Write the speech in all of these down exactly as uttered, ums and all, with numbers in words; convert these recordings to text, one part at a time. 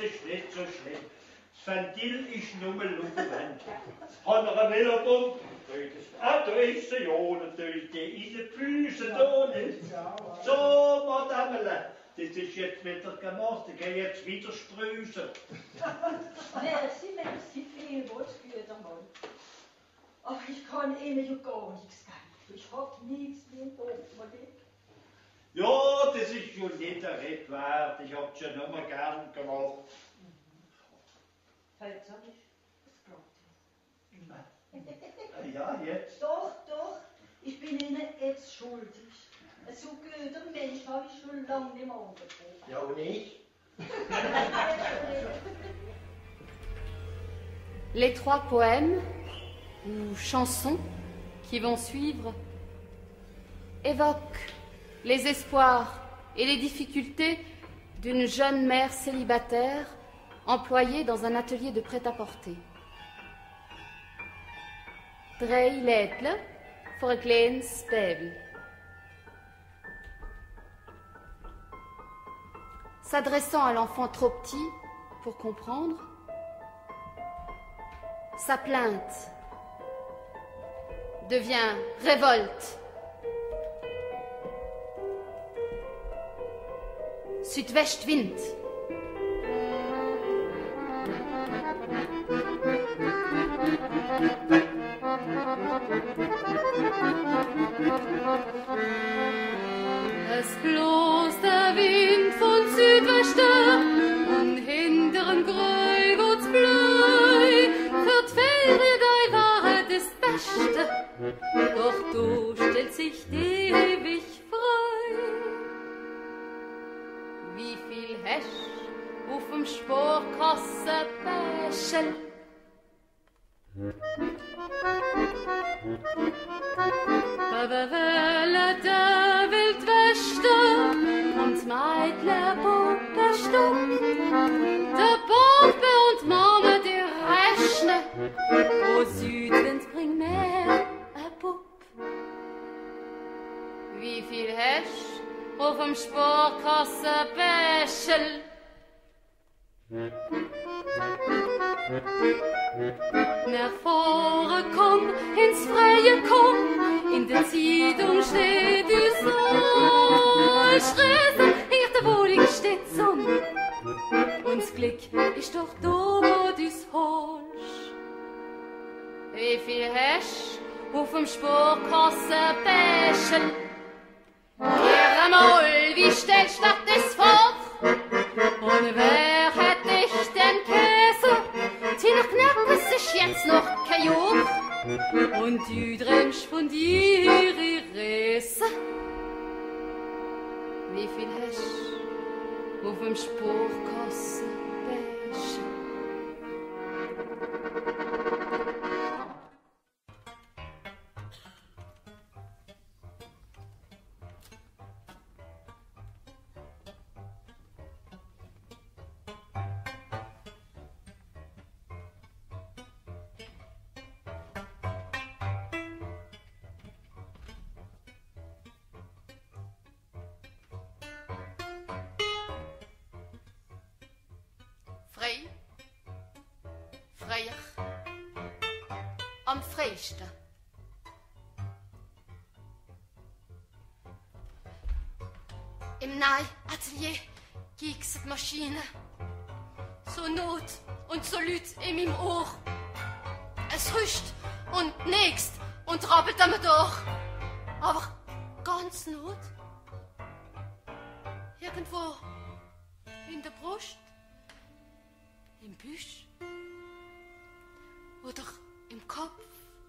ist nicht so schlimm. Das Ventil ist nur Luftwand. Hat er eine Velobombe? Ah, da ist sie ja natürlich, die in den Füßen da nicht. So, Madame, das ist jetzt wieder gemacht, ich gehe jetzt wieder sprüßen. Merci, merci vielmals für den Mann. Aber ich kann Ihnen ja gar nichts geben. Ich hab nichts mehr in Portemonnaie. Ja, das ist schon nicht der Red wert. Ich hab's ja noch mal gern gemacht. Fällt so nicht? Das glaubt ihr. Ja, jetzt. Doch, doch. Ich bin Ihnen jetzt schuldig. So guter Mensch habe ich schon lange nicht mehr angetroffen. Ja, und ich? Les trois poèmes ou chansons qui vont suivre évoquent les espoirs et les difficultés d'une jeune mère célibataire employée dans un atelier de prêt-à-porter. Drei Lädle für ein kleines Baby. S'adressant à l'enfant trop petit pour comprendre, sa plainte devient révolte. Südwestwind. Es bloß der Wind von Südwesten und hinteren Greu wird's blöi. Für die Ferien dei war das Beste, doch du stellt sich ewig frei. Wie viel hast auf dem Sporkassenbäschel? Welle der Wildwächter und Meidlerpuppe stumm, der Bombe und Mama die Rechne, wo Südwind bringt mehr ein Bub. Wie viel hast auf dem Sparkassenbäschel? Nach vorne komm, ins Freie komm, in der Zeitung steht die Sonne. Stresen, hier der Wohnung steht die Sonne. Und das Glück ist doch da, wo du's holst. Wie viel hast auf dem Sparkassenbäschel? Hier einmal, wie stellst du das vor? Und wer hat dich denn Käse? Tina Knackes ist jetzt noch kein Jahr. Und du drängst von dir ihre Reise. Wie viel hast du auf dem Sparkassenbäschel? Frei, freier, am freisten. Im Nahe-Atelier gibt's die Maschine. So Not und so Lüt in meinem Ohr. Es huscht und nächst und rabbelt am durch. Aber ganz Not. Irgendwo in der Brust. Im Büsch oder im Kopf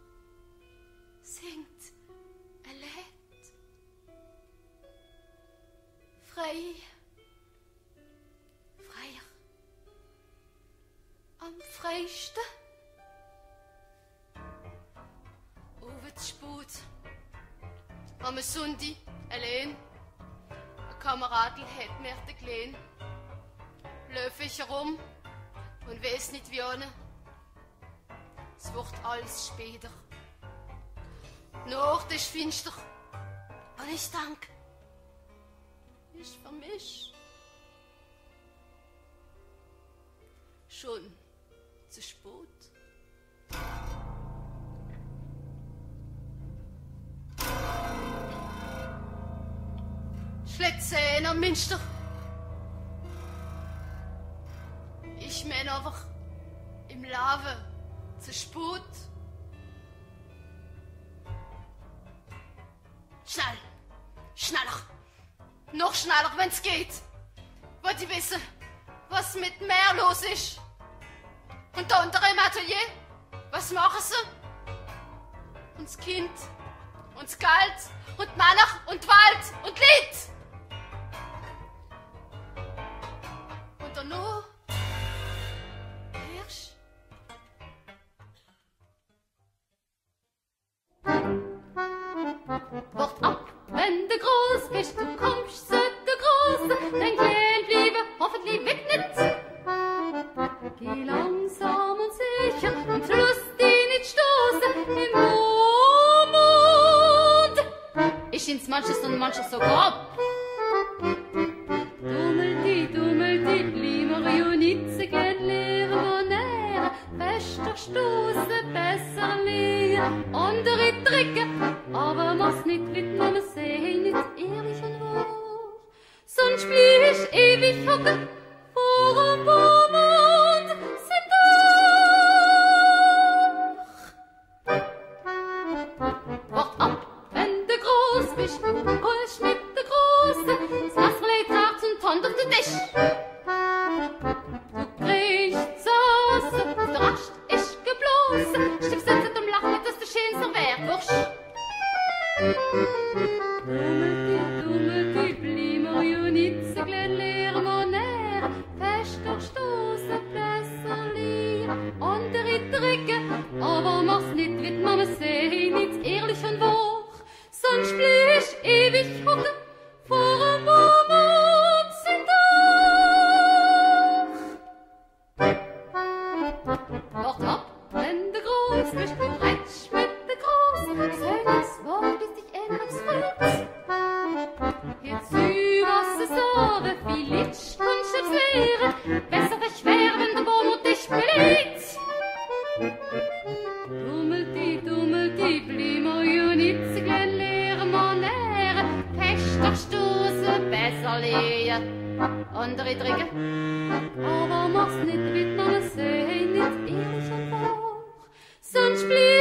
singt ein Lied. Frei, freier, am freisten. Over die Sput, am Sonntag allein. Ein Kameradl hat mir den Kleinen. Läufe ich herum und weiß nicht wie ohne. Es wird alles später. Nacht ist finster. Und ich denke, ich vermisch. schon zu spät. Schlägt am Münster. Ich mein einfach im Lave zu spät. Schnell, schneller, noch schneller, wenn's geht. Wollt ihr wissen, was mit dem Meer los ist? Und da unten im Atelier, was machen sie? Und das Kind, und das Geld, und Männer, und Wald, und Lied. Und danach, Hirsch. Wart ab, wenn du groß bist, du kommst zu der Große, dein Klein bliebe hoffentlich weg nicht. Geh langsam und sicher und lass dich nicht stoßen im Mond. Ich ins manches und manches so grob. Dummelti, dummelti, Marionitze, gern lehren näher, fester stoßen, besser lehren, andere Tricke, aber mach's nicht mit Mama sehen, nicht ehrlich und wahr. Sonst blieb ich ewig hocken vor dem Mond, sind doch. Wart ab, wenn du groß bist, du holst mit der Große, das Wasserleid ragt und Tand auf den Tisch. Du kriegst Sauce, der Rast ist geblossen, stimmst du zum Lachen, dass du schön so wär, wurscht. Dummelti, dummelti, bli Marionitze, glenn leer monär, fester stoßen, besser lier, andere Tricke, aber mach's nicht, wird Mama sehen, nicht ehrlich und wahr, sonst blieb ich ewig hocken vor dem Mond, sind doch. Wart ab, wenn du groß bist, du rätsch mit der Groß, sag das Wort, bis dich ändert freut. Jetzt sieh, was es aber viel Litsch kannst du lehren, besser dich wär, wenn der Baum und dich beliebt. Dummelti, dummelti, bli Marionitze, glenn leer monär, fester stoßen, besser lehen, andere Tricke, aber mach's nicht mit Mama sehen, nicht ehrlich und wahr, sonst blieb